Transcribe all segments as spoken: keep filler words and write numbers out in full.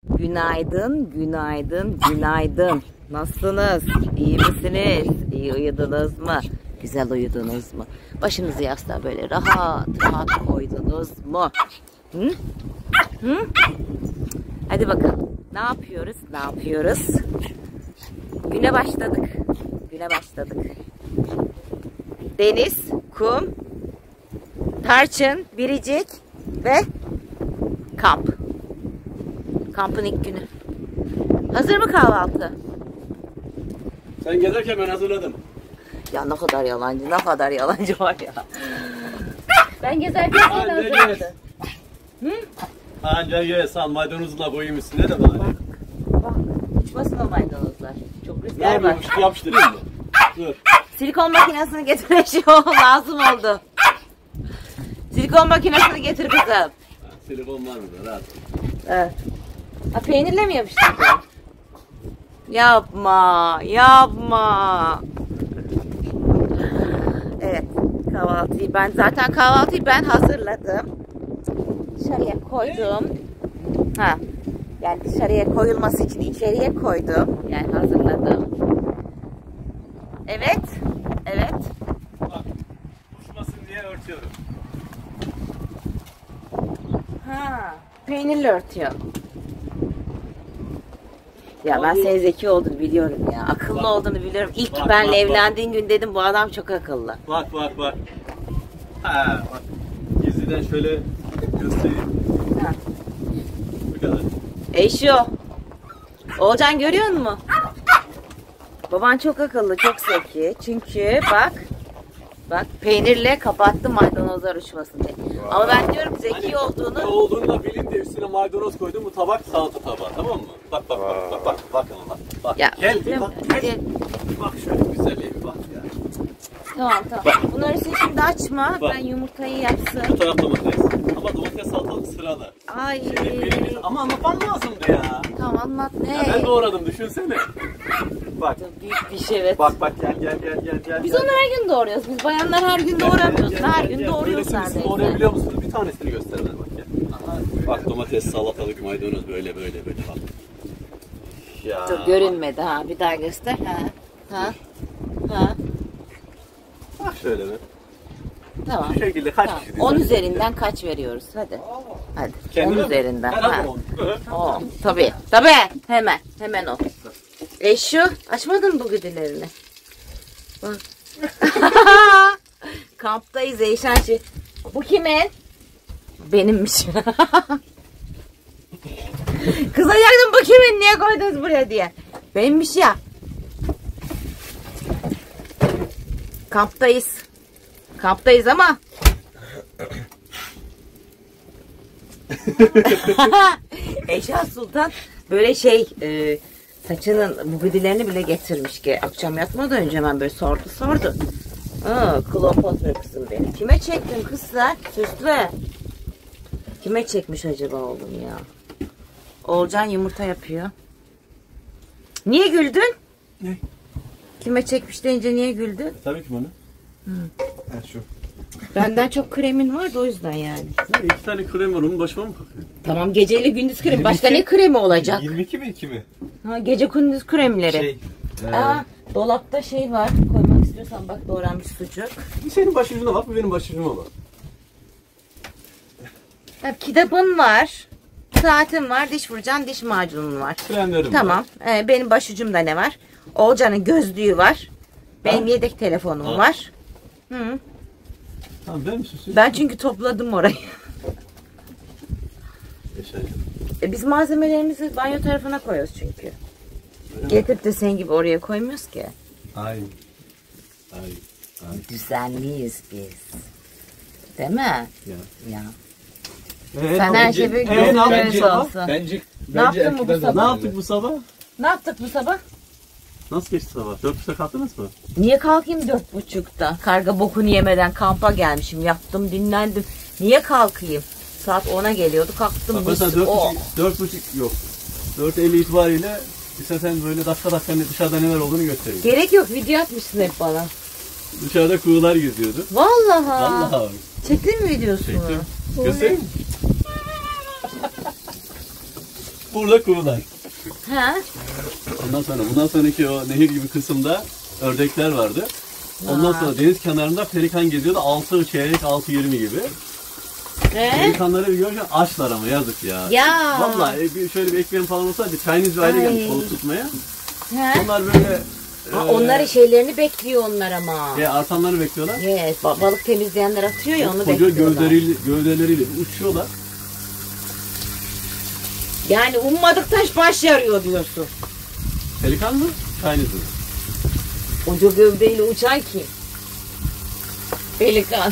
Günaydın, günaydın, günaydın. Nasılsınız? İyi misiniz? İyi uyudunuz mu? Güzel uyudunuz mu? Başınızı yastığa böyle rahat rahat koydunuz mu? Hı? Hı? Hadi bakalım. Ne yapıyoruz? Ne yapıyoruz? Güne başladık. Güne başladık. Deniz, kum, tarçın, biricik ve kamp. Kampın ilk günü. Hazır mı kahvaltı? Sen gelirken ben hazırladım. Ya ne kadar yalancı, ne kadar yalancı var ya. Ben gezerken sen hazırladın. Hı? Anca yes, al maydanozla koyayım üstüne de bari. Bak, uçmasın o maydanozlar. Çok Ne rüzgar var. yapıyormuş? Yapıştırayım mı? Dur. Silikon makinesini getir eşiyor. Lazım oldu. Silikon makinesini getir kızım. Ha, silikon var mı da rahat. Evet. Ha, peynirle mi yapıştırdın? Yapma, yapma. Evet, kahvaltıyı ben zaten kahvaltıyı ben hazırladım. Dışarıya koydum. Ha, yani dışarıya koyulması için içeriye koydum. Yani hazırladım. Evet, evet. Bak, uçmasın diye örtüyorum. Ha, peynirle örtüyor. Ya ben senin zeki olduğunu biliyorum ya. Akıllı Bak. olduğunu biliyorum. İlk Bak, benle bak, evlendiğin gün dedim bu adam çok akıllı. Bak bak bak. Ha bak. Gizliden şöyle göstereyim. Ha. Bu kadar. Eşo. Oğulcan görüyor musun? Baban çok akıllı, çok zeki. Çünkü bak. Bak peynirle kapattı maydanozlar uçmasın diye. Ama ben diyorum zeki Hani, olduğunu. Ne olduğunu da bilin de üstüne maydanoz koydum. Bu tabak salata tabağı, tamam mı? Bak bak bak bak bak bak bak. Bak Ya, gel bir bak. Gel. gel. Bak şöyle güzelliğe bir bak ya. Tamam tamam. Bunları sen şimdi açma. Bak. Ben yumurtayı yapsın. Bu taraf domates. Ama domates salatalık sırada. Ay. Şey, ama anlatmam lazımdı ya. Tamam anlat ne? Ya ben doğradım düşünsene. Bak. Büyük bir şey evet. Bak bak gel gel gel gel gel. Biz gel. onu her gün doğuruyoruz. Biz bayanlar her gün doğuramıyoruz. Gel, gel, Her gel, gün gel. doğuruyoruz Böylesini siz neredeyse. doğrayabiliyor musunuz? Bir tanesini göster bana bak gel. Bak domates, salatalık, maydanoz böyle böyle böyle bak. Ya. Çok görünmedi ha. Bir daha göster. Ha. Ha. Ha. Bak şöyle mi? Tamam. Şu şekilde kaç Tamam. kişi? on üzerinden kaç veriyoruz? Hadi. Hadi. Kendine on mi? üzerinden. Ben Ha. on. on. Tabii. Tabii. Hemen. Hemen o. Eşu. Açmadın mı bu güdülerini? Bak. Kamptayız Eyşançı. Bu kimin? Benimmiş. Kızacaktım bu kimin? Niye koydunuz buraya diye. Benimmiş ya. Kamptayız. Kamptayız ama. Eşya Sultan böyle şey e, saçının bubidilerini bile getirmiş ki akşam yatmadan önce hemen böyle sordu sordu. Aa, Kleopatra kızım benim. Kime çektin kızlar? Süslü. Kime çekmiş acaba oğlum ya? Oğulcan yumurta yapıyor. Niye güldün? Ne? Kime çekmiş deyince niye güldün? Tabii ki bana. Hı. Ha şu. Benden çok kremin var da o yüzden yani. Ne, iki tane krem var, onun başıma mı kakıyor? Tamam geceli gündüz kremi. Başka ne kremi olacak? yirmi iki mi iki mi? Ha, gece gündüz kremleri. Şey. E, Aa, dolapta şey var. Koymak istiyorsan bak doğranmış sucuk. Bu senin başucuna bak, bu benim başucuma bak. Ha, kitabın var. Saatin var. Diş fırçan, diş macunun var. Kremlerim Tamam. var. Ee, benim başucumda ne var? Oğulcan'ın gözlüğü var. Benim Ha? yedek telefonum Ha? var. Hı. Tamam ben mi süsüyorum? Ben çünkü topladım orayı. Yaşayacağım. E, biz malzemelerimizi banyo tarafına koyuyoruz çünkü. Öyle mi? Getirip de senin gibi oraya koymuyoruz ki. Ay. Ay. Ay. Düzenliyiz biz. Değil mi? Ya. Ya. Ee, Sen her şeyi böyle Ee, ne gözünün yaptık? önünde olsun. Bence, Ne yaptın bu, bu Ne sabah? yaptık bu sabah? Ne yaptık bu sabah? Nasıl geçti sabah? Dört buçukta kalktınız mı? Niye kalkayım dört buçukta? Karga bokunu yemeden kampa gelmişim. Yattım, dinlendim. Niye kalkayım? Saat ona geliyordu. Kalktım. Bak mesela dört oh. buçuk, dört buçuk yok. dört elli itibariyle istersen böyle dakika dakika dışarıda neler olduğunu göstereyim. Gerek yok. Video atmışsın hep bana. Dışarıda kuğular yüzüyordu. Vallahi. Vallahi. Çektin mi videosunu? Çektim. Göstereyim mi? burada kuğular. Ha? Ondan sonra bundan sonraki o nehir gibi kısımda ördekler vardı. Ondan Aa. sonra deniz kenarında pelikan geziyordu. altı çeyrek, altı yirmi gibi. He? Pelikanları bir görürken açlar ama yazık ya. Ya. Vallahi bir- şöyle bir ekmeğim falan olsaydı Chinese bir aile Ay. gelmiş balık tutmaya. He? Onlar böyle Ha, e, onların şeylerini bekliyor onlar ama. e, artanları bekliyorlar. Evet, ba- balık temizleyenler atıyor ya onu Koca bekliyorlar. gövdeleriyle, gövdeleriyle uçuyorlar. Yani ummadık taş baş yarıyor diyorsun. Pelikan mı? Chinese mi? Koca gövdeyle uçan kim? Pelikan.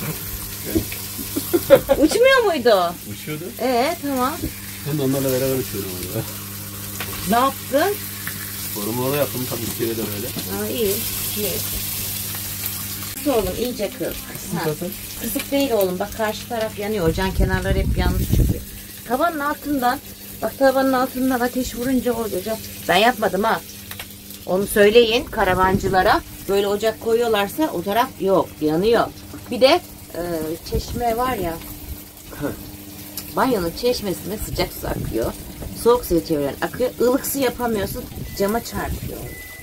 Uçmuyor muydu? Uçuyordu. Ee tamam. Ben de onlarla beraber uçuyordum orada. Ne yaptın? Korumalı yaptım tabii bir kere de böyle. Aa, iyi. iyi. Kıs oğlum iyice kız. Ha. Kısık değil oğlum. Bak karşı taraf yanıyor. Ocağın kenarları hep yanmış çünkü. Tavanın altından, bak tavanın altından ateş vurunca olacak. Ben yapmadım ha. Onu söyleyin karavancılara. Böyle ocak koyuyorlarsa o taraf yok. Yanıyor. Bir de e, çeşme var ya. Banyonun çeşmesinde sıcak su akıyor. Soğuk suya çeviren akıyor. Ilık su yapamıyorsun. Cama çarpıyor.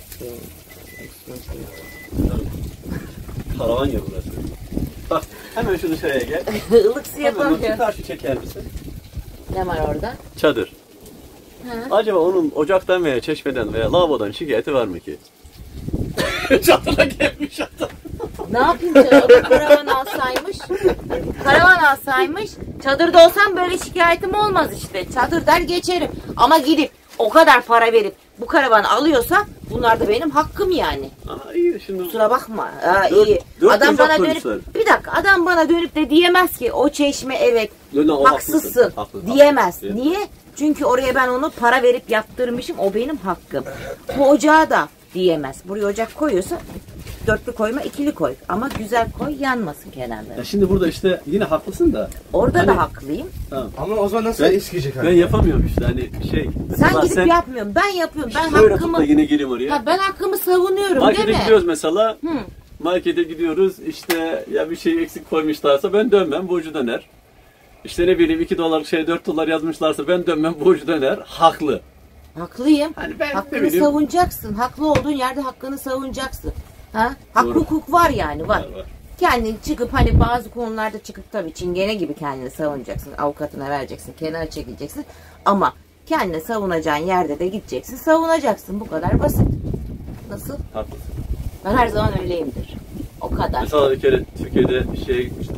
Karavan ya burası. Bak hemen şu dışarıya gel. Ilık su Hemen şu yapamıyor. karşı çeker misin? Ne var orada? Çadır. Ha? Acaba onun ocaktan veya çeşmeden veya lavabodan şikayeti var mı ki? Çadıra gelmiş adam. Ne yapayım canım? O da karavan alsaymış. Karavan alsaymış. Çadırda olsam böyle şikayetim olmaz işte. Çadır der geçerim. Ama gidip o kadar para verip bu karavanı alıyorsa bunlar da benim hakkım yani. Aa iyi şimdi. Kusura bakma. Aa, Dört- iyi. dört Adam ocak bana dönüp koymuşlar. bir dakika adam bana dönüp de diyemez ki o çeşme evet Yo, no, o haksızsın haklısın, haklısın, diyemez. haklısın. Niye? Çünkü oraya ben onu para verip yaptırmışım. O benim hakkım. Bu ocağı da diyemez. Buraya ocak koyuyorsa dörtlü koyma, ikili koy. Ama güzel koy, yanmasın kenarları. Ya şimdi burada işte yine haklısın da. Orada Hani- da haklıyım. Tamam. Ama o zaman nasıl Ben- eskiyecek Ben hani? yapamıyorum işte hani şey. Sen mesela gidip yapmıyorsun. Ben yapıyorum. Ben Böyle hakkımı tut da yine gireyim oraya. ha, ben hakkımı savunuyorum Markete değil mi? gidiyoruz mesela. Hı. Markete gidiyoruz işte ya bir şey eksik koymuşlarsa ben dönmem borcu döner. İşte ne bileyim iki dolar şey dört dolar yazmışlarsa ben dönmem borcu döner. Haklı. Haklıyım. Hani ben ne Hakkını bileyim. savunacaksın. Haklı olduğun yerde hakkını savunacaksın. Ha? Hak Doğru. hukuk var yani var. Var, var. Kendin çıkıp hani bazı konularda çıkıp tabii çingene gibi kendini savunacaksın. Avukatına vereceksin. Kenara çekileceksin. Ama kendini savunacağın yerde de gideceksin. Savunacaksın. Bu kadar basit. Nasıl? Haklısın. Ben her zaman öyleyimdir. O kadar. Mesela bir kere Türkiye'de şeye gitmiştim.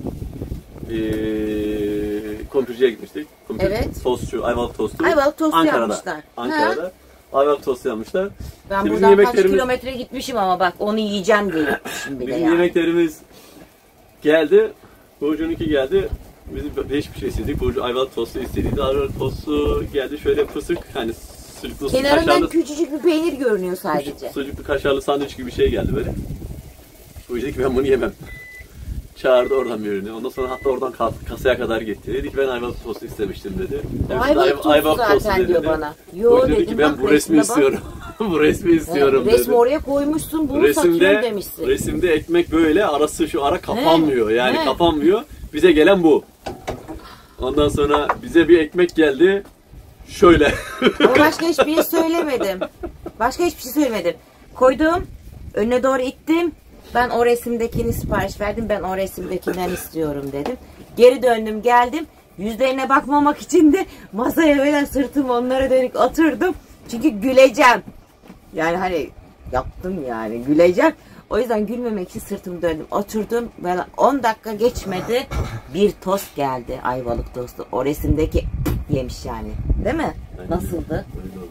Ee, kumpirciye gitmiştik. Kumpir, Evet. Tostçu, Ayvalık tostu. Ayvalık tostu Ankara'da. yapmışlar. Ankara'da. Ayvalık tostu yapmışlar. Ben İşte bizim buradan kaç yemeklerimiz- kilometre gitmişim ama bak onu yiyeceğim diye gitmişim bile Bizim yani. yemeklerimiz geldi. Burcu'nunki geldi. Biz değişik bir şey istedik. Burcu Ayvalık tostu istediydi. Ayvalık tostu geldi şöyle fısık hani sucuklu Kenarından kaşarlı, küçücük bir peynir görünüyor sadece. sucuklu kaşarlı sandviç gibi bir şey geldi böyle. Burcu dedi ki ben bunu yemem. Çağırdı oradan birini. Ondan sonra hatta oradan kas- kasaya kadar gitti. Dedi ki ben ayvalık tostu istemiştim dedi. Evet, Ayvalık ay- tostu zaten dedi. diyor bana. Yo Burcu dedi dedim ki ben bak bu resmi resme bak. istiyorum. bu resmi istiyorum Evet, resmi dedi. oraya koymuşsun bunu satıyorum Resimde, demişsin. resimde ekmek böyle arası şu ara kapanmıyor. He, Yani he. kapanmıyor. Bize gelen bu. Ondan sonra bize bir ekmek geldi. Şöyle. Ama başka hiçbir şey söylemedim. Başka hiçbir şey söylemedim. Koydum, önüne doğru ittim. Ben o resimdekini sipariş verdim. Ben o resimdekinden istiyorum dedim. Geri döndüm geldim. Yüzlerine bakmamak için de masaya böyle sırtımı onlara dönük oturdum. Çünkü güleceğim. Yani hani yaptım yani güleceğim. O yüzden gülmemek için sırtımı döndüm. Oturdum. Böyle on dakika geçmedi. Bir tost geldi. Ayvalık tostu. O resimdeki yemiş yani. Değil mi? Nasıldı?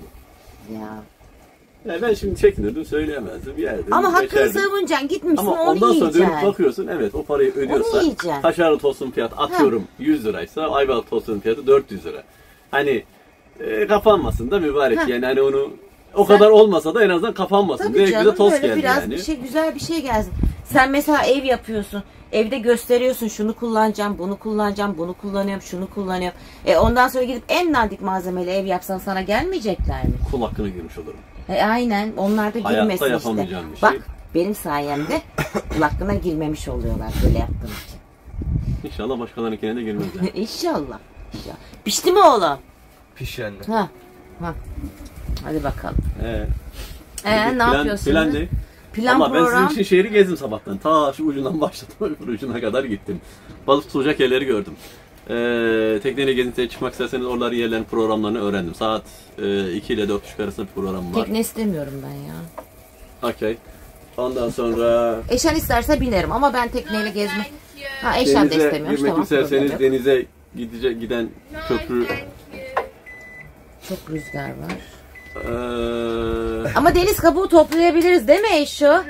Ya. Yani ben şimdi çekinirdim söyleyemezdim. Yerdim, Ama hakkını geçerdim. savunacaksın. Gitmişsin Ama onu ondan sonra yiyeceksin. dönüp bakıyorsun evet o parayı ödüyorsa yiyeceksin. kaşarlı tostun fiyatı atıyorum yüz liraysa ayvalık tostunun fiyatı dört yüz lira. Hani e, kapanmasın da mübarek Ha. yani hani onu o Sen- kadar olmasa da en azından kapanmasın. Tabii Direkt canım bize tost böyle geldi biraz yani. bir şey güzel bir şey gelsin. Sen mesela ev yapıyorsun. Evde gösteriyorsun şunu kullanacağım, bunu kullanacağım, bunu kullanıyorum, şunu kullanıyorum. E ondan sonra gidip en dandik malzemeli ev yapsan sana gelmeyecekler mi? Kul hakkına girmiş olurum. E aynen onlar da Hayatta girmesin işte. yapamayacağım bir şey. Bak benim sayemde kul hakkına girmemiş oluyorlar böyle yaptığım için. İnşallah başkalarınınkine de girmezler. İnşallah. İnşallah. Pişti mi oğlum? Piş yani. Ha. Ha. Hadi bakalım. Ee, Ee, ne plan, yapıyorsun? Plan ne? Plan Ama program. ben sizin için şehri gezdim sabahtan. Ta şu ucundan başladım, öbür ucuna kadar gittim. Balık tutulacak yerleri gördüm. Ee, tekneyle gezintiye çıkmak isterseniz oraların yerlerin programlarını öğrendim. Saat e, iki ile dört buçuk arasında bir program var. Tekne istemiyorum ben ya. Okey. Ondan sonra Eşen isterse binerim ama ben tekneyle gezmek... Ha Eşen de denize istemiyormuş, girmek tamam. isterseniz problem yok. denize gidecek giden köprü. Çok rüzgar var. Ee, Ama deniz kabuğu toplayabiliriz değil mi Eşo?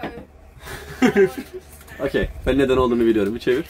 Okey. Ben neden olduğunu biliyorum. Bir çevir.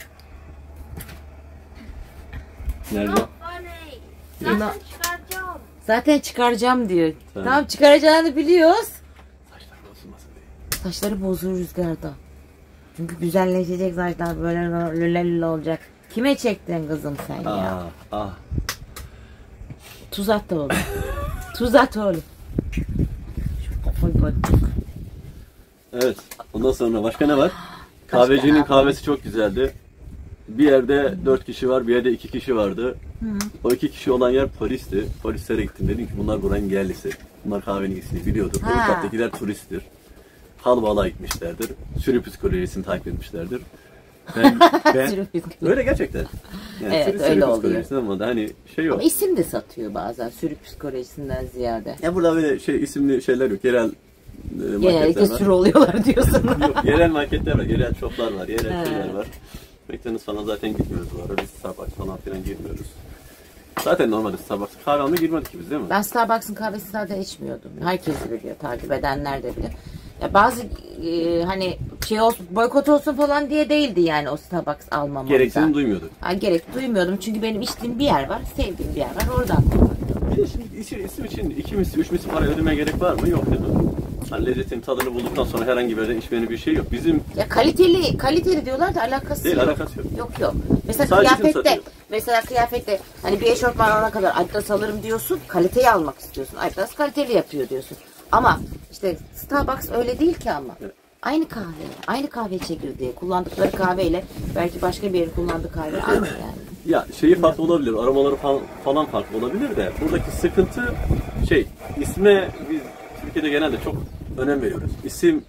Nerede? Zaten, zaten çıkaracağım diyor. Tamam. Tamam, çıkaracağını biliyoruz. Saçlar bozulmasın diye. Saçları bozulur rüzgarda. Çünkü güzelleşecek saçlar, böyle lülelül olacak. Kime çektin kızım sen ya? Ah, ah. Tuz at da oğlum. Tuz at oğlum. Şu kafayı koyduk. Evet. Ondan sonra başka ne var? Kahvecinin kahvesi çok güzeldi. Bir yerde dört kişi var, bir yerde iki kişi vardı. Hı. O iki kişi olan yer polisti. Polislere gittim. Dedim ki bunlar buranın yerlisi. Bunlar kahvenin iyisini biliyordur. Ha. Bu kattakiler turisttir. Halbalığa gitmişlerdir. Sürü psikolojisini takip etmişlerdir. Ben, ben Sürü psikoloji. öyle gerçekten. Yani Evet, sürü, öyle sürü oluyor. psikolojisi ama da hani şey yok. Ama isim de satıyor bazen sürü psikolojisinden ziyade. Ya burada böyle şey isimli şeyler yok. Yerel e, Genellikle marketler var. sürü oluyorlar diyorsun. Yok, yerel marketler var, yerel shoplar var, yerel Evet. şeyler var. McDonald's falan zaten gitmiyoruz bu ara. Biz Starbucks falan filan girmiyoruz. Zaten normalde Starbucks kahve almaya girmedik ki biz değil mi? Ben Starbucks'ın kahvesi zaten içmiyordum. Herkes biliyor, takip edenler de biliyor. Ya bazı e, hani şey olsun, boykot olsun falan diye değildi yani o Starbucks almamam. Gereksinim duymuyorduk. Ha, gerek duymuyordum çünkü benim içtiğim bir yer var, sevdiğim bir yer var, oradan kullanıyorum. Bir de şimdi isim, isim için iki misli, üç misli para ödemeye gerek var mı? Yok değil mi? Hani lezzetin tadını bulduktan sonra herhangi bir yerden içmenin bir şey yok. Bizim Ya kaliteli, kaliteli diyorlar da alakası değil, yok. alakası yok. Yok yok. Mesela Sadece isim kıyafette, satıyor. mesela kıyafette hani bir eşofman alana kadar Adidas alırım diyorsun, kaliteyi almak istiyorsun. Adidas kaliteli yapıyor diyorsun. Ama işte Starbucks öyle değil ki ama. Evet. Aynı kahve, aynı kahve çekirdeği, kullandıkları kahveyle belki başka bir yerin kullandığı kahve aynı yani. Ya şeyi farklı olabilir, aromaları falan, falan farklı olabilir de buradaki sıkıntı şey, isme biz Türkiye'de genelde çok önem veriyoruz. İsim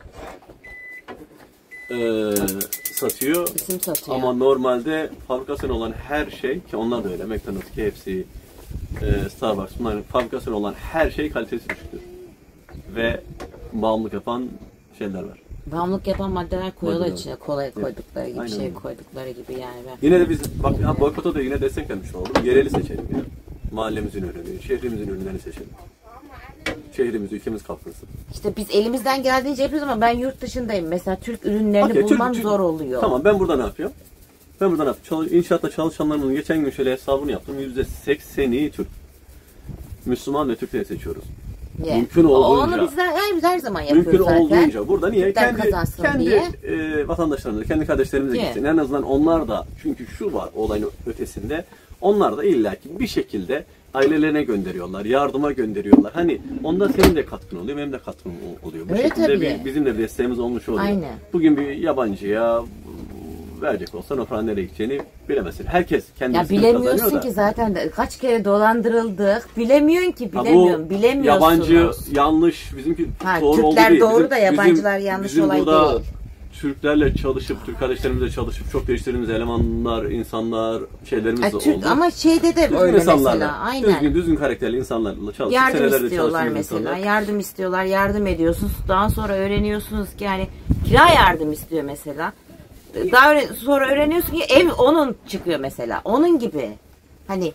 eee satıyor. İsim satıyor. Ama normalde fabrikasyon olan her şey, ki onlar da öyle, McDonald's, K F C, e, Starbucks, bunların fabrikasyon olan her şey kalitesi düşüktür. Ve bağımlılık yapan şeyler var. Bağımlılık yapan maddeler koyuyorlar Maddeler. içine, kolay koydukları gibi, Aynen şey öyle. koydukları gibi yani. Ben. Yine de biz, bak ya boykota da yine desteklemiş oldum. Yereli seçelim ya. Mahallemizin ürünü, şehrimizin ürünlerini seçelim. Şehrimiz, ülkemiz kalkınsın. İşte biz elimizden geldiğince yapıyoruz ama ben yurt dışındayım. Mesela Türk ürünlerini Okey, bulmam Türk- zor oluyor. Tamam, ben burada ne yapıyorum? Ben burada ne yapıyorum? Çalış, inşaatta çalışanlarımın geçen gün şöyle hesabını yaptım. yüzde sekseni Türk. Müslüman ve Türkleri seçiyoruz. Yeah. Mümkün olduğunca. Onu biz her, her, her zaman yapıyoruz Mümkün zaten. olduğunca. Burada niye? Türkler Kendi, kazansın kendi diye. e, vatandaşlarımıza, kendi kardeşlerimize Yeah. gitsin. En azından onlar da, çünkü şu var olayın ötesinde, onlar da illaki bir şekilde ailelerine gönderiyorlar, yardıma gönderiyorlar. Hani onda senin de katkın oluyor, benim de katkım oluyor. Bu Öyle şekilde tabii. bir, bizim de bir desteğimiz olmuş oluyor. Aynen. Bugün bir yabancıya verecek olsan o paranın nereye gideceğini bilemezsin. Herkes kendi Ya rızkını kazanıyor bilemiyorsun da. ki zaten de kaç kere dolandırıldık. Bilemiyorsun ki, Ha, bilemiyorum. bu Bilemiyorsunuz. yabancı yanlış, bizimki Ha, doğru Türkler oldu değil. doğru Bizim- da yabancılar yanlış bizim olay burada değil. Türklerle çalışıp, Türk kardeşlerimizle çalışıp çok değiştirdiğimiz elemanlar, insanlar, şeylerimiz Ha, de Türk, oldu. ama şeyde de Düzgün öyle insanlarla, mesela. Aynen. Düzgün, düzgün karakterli insanlarla çalışıp Yardım senelerde istiyorlar çalıştığımız mesela. insanlar. Yardım istiyorlar, yardım ediyorsunuz. Daha sonra öğreniyorsunuz ki yani kira yardım istiyor mesela. Daha öyle, sonra öğreniyorsun ki ev onun çıkıyor mesela. Onun gibi. Hani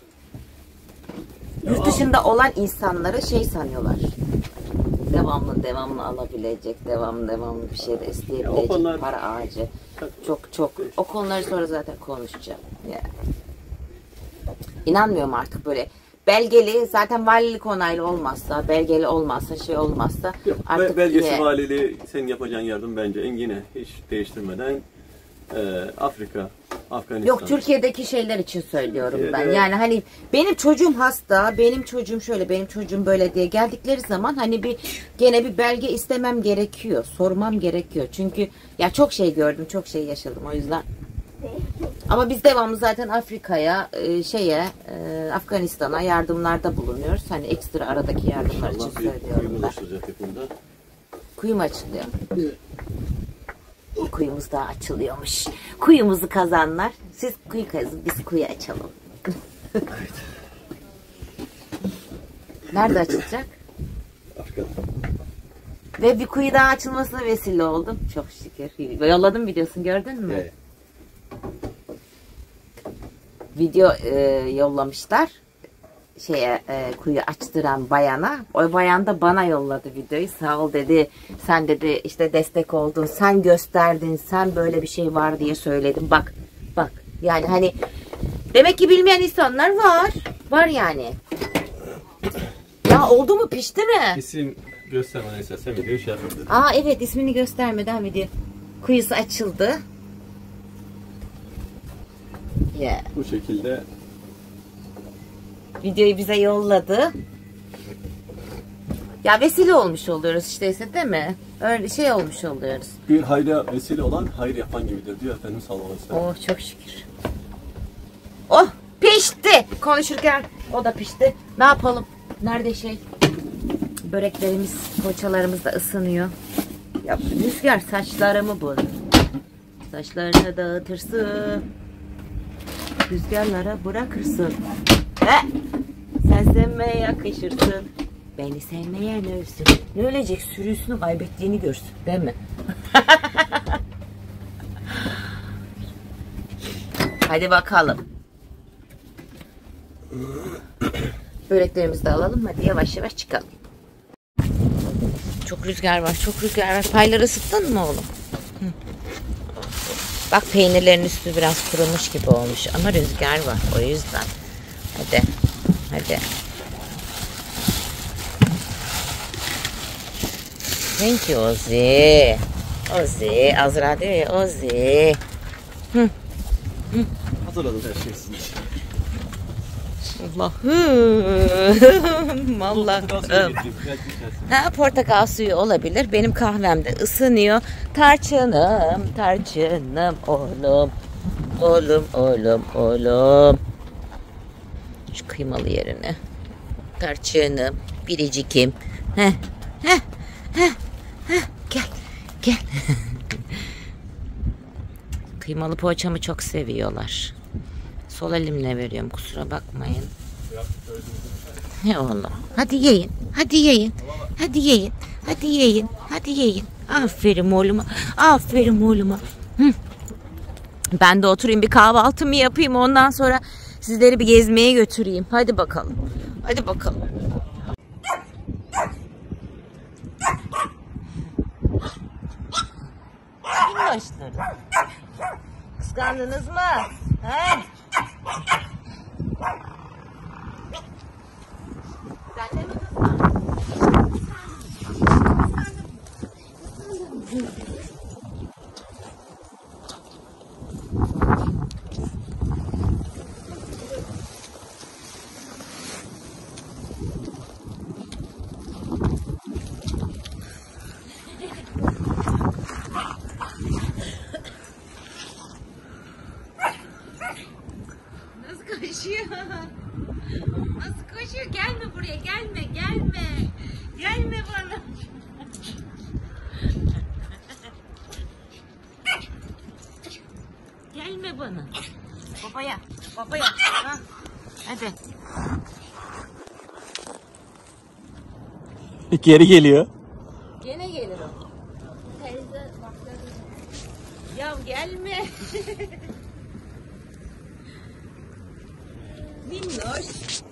yurt dışında olan insanları şey sanıyorlar. Devamlı devamlı alabilecek, devamlı devamlı bir şey de isteyebilecek, Ya o konular- para ağacı. Çok çok. O konuları sonra zaten konuşacağım. Yani. İnanmıyorum artık böyle. Belgeli, zaten valilik onaylı olmazsa, belgeli olmazsa, şey olmazsa Yok, artık belgesi ye- valiliği, senin yapacağın yardım bence en yine hiç değiştirmeden e, Afrika, Afganistan. Yok, Türkiye'deki şeyler için söylüyorum ben. Türkiye'de- Yani hani benim çocuğum hasta, benim çocuğum şöyle, benim çocuğum böyle diye geldikleri zaman hani bir gene bir belge istemem gerekiyor, sormam gerekiyor. Çünkü ya çok şey gördüm, çok şey yaşadım o yüzden. Ama biz devamlı zaten Afrika'ya, e, şeye, e, Afganistan'a yardımlarda bulunuyoruz. Hani ekstra aradaki yardımlar için söylüyorum ben. Kuyu mu açılıyor? Kuyumuz daha açılıyormuş. Kuyumuzu kazanlar. Siz kuyu kazın, biz kuyu açalım. Evet. Nerede açılacak? Afrika'da. Ve bir kuyu daha açılmasına vesile oldum. Çok şükür. Yolladım videosunu, gördün mü? Evet. Video e, yollamışlar. Şeye e, kuyu açtıran bayana. O bayan da bana yolladı videoyu. Sağ ol dedi. Sen dedi işte destek oldun. Sen gösterdin. Sen böyle bir şey var diye söyledim. Bak. Bak. Yani hani demek ki bilmeyen insanlar var. Var yani. Ya oldu mu? Pişti mi? İsim göstermeden istersen videoyu şey yapayım dedim. Aa evet, ismini göstermeden video. Kuyusu açıldı. Yeah. Bu şekilde Videoyu bize yolladı. Ya vesile olmuş oluyoruz işte, değil mi? Öyle şey olmuş oluyoruz. bir hayra vesile olan hayır yapan gibidir diyor Efendimiz sallallahu aleyhi ve sellem. Oh çok şükür. Oh pişti. Konuşurken o da pişti. Ne yapalım? Nerede şey? Böreklerimiz, poğaçalarımız da ısınıyor. Ya Rüzgar saçlarımı bul. Saçlarını dağıtırsın. Rüzgarlara bırakırsın. He? Sen sevmeye yakışırsın. Beni sevmeyen ölsün. Ne ölecek? Sürüsünü kaybettiğini görsün. Değil mi? Hadi bakalım. Böreklerimizi de alalım. Hadi yavaş yavaş çıkalım. Çok rüzgar var. Çok rüzgar var. Payları ısıttın mı oğlum? Hı. Bak peynirlerin üstü biraz kurumuş gibi olmuş. Ama rüzgar var. O yüzden. Hadi. Hadi. Thank you Ozi. Ozi. Azra diyor ya Ozi. Hı. Hı. Hazırladım her şeyi sizin için. Allah'ım. Allah'ım. Ha, portakal suyu olabilir. Benim kahvem de ısınıyor. Tarçınım, tarçınım, oğlum. Oğlum, oğlum, oğlum. Şu kıymalı yerine. Tarçınım, biricikim. Heh, heh, heh, heh. Gel, gel. Kıymalı poğaçamı çok seviyorlar. Sol elimle veriyorum, kusura bakmayın. Ne oğlum? Hadi yiyin. Hadi yiyin. Hadi yiyin. Hadi yiyin. Hadi yiyin. Aferin oğluma. Aferin oğluma. Hı. Ben de oturayım bir kahvaltımı yapayım. Ondan sonra sizleri bir gezmeye götüreyim. Hadi bakalım. Hadi bakalım. Minnoşları. Kıskandınız mı? He? Sen de mi kıskandın? Nasıl koşuyor? Nasıl koşuyor? Gelme buraya, gelme, gelme. Gelme bana. Gelme bana. Babaya, babaya. Ha. Hadi. Geri geliyor. Gene gelir o. Teyze bak. Ya gelme. Minnoş.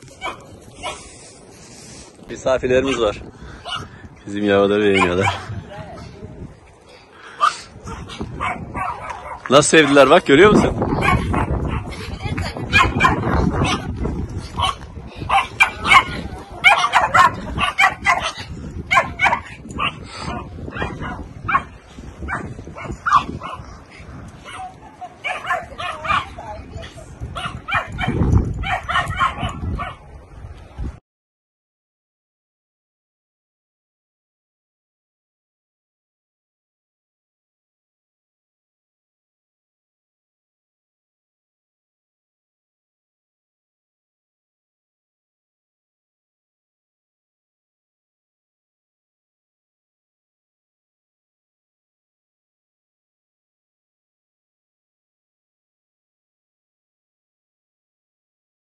Misafirlerimiz var. Bizim yavruları beğeniyorlar. Nasıl sevdiler bak, görüyor musun?